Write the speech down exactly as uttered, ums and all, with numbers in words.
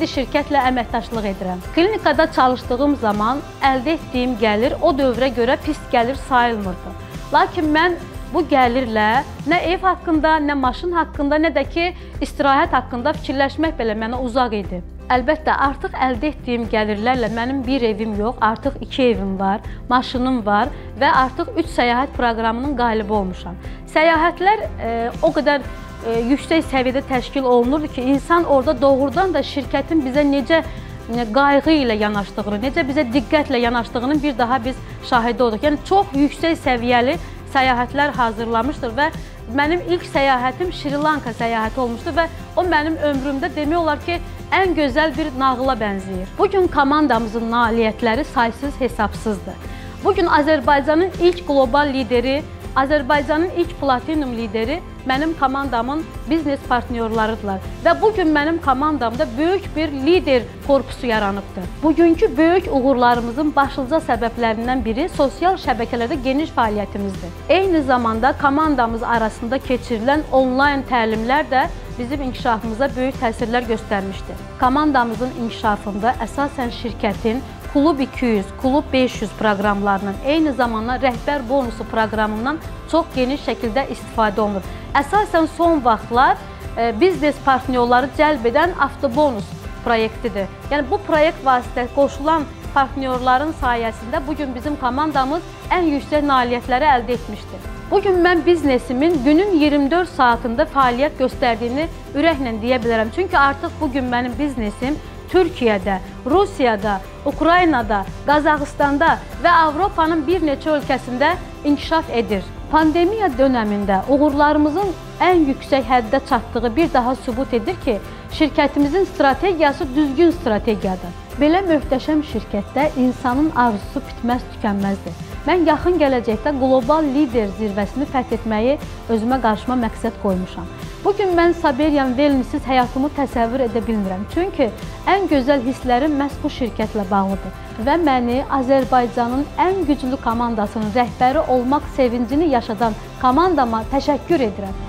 xüsusi şirkətlə əməkdaşlıq edirəm. Klinikada çalışdığım zaman əldə etdiyim gəlir o dövrə görə pis gəlir sayılmırdı. Lakin mən bu gəlirlə nə ev haqqında, nə maşın haqqında, nə də ki, istirahət haqqında fikirləşmək belə mənə uzaq idi. Əlbəttə, artıq əldə etdiyim gəlirlərlə mənim bir evim yox, artıq iki evim var, maşınım var və artıq üç səyahət proqramının qalibi olmuşam. Səyahətlər e, o qədər e, yüksək səviyyədə təşkil olunurdu ki, insan orada doğrudan da şirkətin bizə necə qayğı ilə yanaşdığını, necə bizə diqqətlə yanaşdığının bir daha biz şahidi olduq. Yəni, çox yüksək səviyyəli səyahətlər hazırlamışdır və mənim ilk səyahətim Şri Lanka səyahəti olmuşdur və o mənim ömrümdə demək olar ki, ən gözəl bir nağıla bənzəyir. Bugün komandamızın nailiyyətləri saysız hesabsızdır. Bugün Azərbaycanın ilk qlobal lideri, Azərbaycanın ilk platinum lideri mənim komandamın biznes partnyorlarıdırlar və bugün mənim komandamda böyük bir lider korpusu yaranıbdır. Bugünkü böyük uğurlarımızın başlıca səbəblərindən biri sosial şəbəkələrdə geniş fəaliyyətimizdir. Eyni zamanda komandamız arasında keçirilən onlayn təlimlər də bizim inkişafımıza böyük təsirlər göstərmişdir. Komandamızın inkişafında əsasən şirkətin Klub iki yüz, Klub beş yüz proqramlarının, eyni zamanda rəhbər bonusu proqramından çox geniş şəkildə istifadə olunur. Əsasən son vaxtlar e, biznes partnyorları cəlb edən avtobonus proyektidir. Yəni bu proyekt vasitəsilə qoşulan partnyorların sayəsində bugün bizim komandamız ən yüksək nailiyyətləri əldə etmişdir. Bugün mən biznesimin günün iyirmi dörd saatında fəaliyyət göstərdiyini ürəklə deyə bilərəm. Çünki artıq bugün mənim biznesim Türkiyədə, Rusiyada, Ukraynada, Qazaxıstanda və Avropanın bir neçə ölkəsində inkişaf edir. Pandemiya dönəmində uğurlarımızın ən yüksək həddə çatdığı bir daha sübut edir ki, şirkətimizin strategiyası düzgün strategiyadır. Belə möhtəşəm şirkətdə insanın arzusu bitməz tükənməzdir. Mən yaxın gələcəkdə qlobal lider zirvəsini fəth etməyi özümə qarşıma məqsəd qoymuşam. Bugün mən Saberian Wellness-siz həyatımı təsəvvür edə bilmirəm. Çünki ən gözəl hisslərim məhz bu şirkətlə bağlıdır və məni Azərbaycanın ən güclü komandasının rəhbəri olmaq sevincini yaşadan komandama təşəkkür edirəm.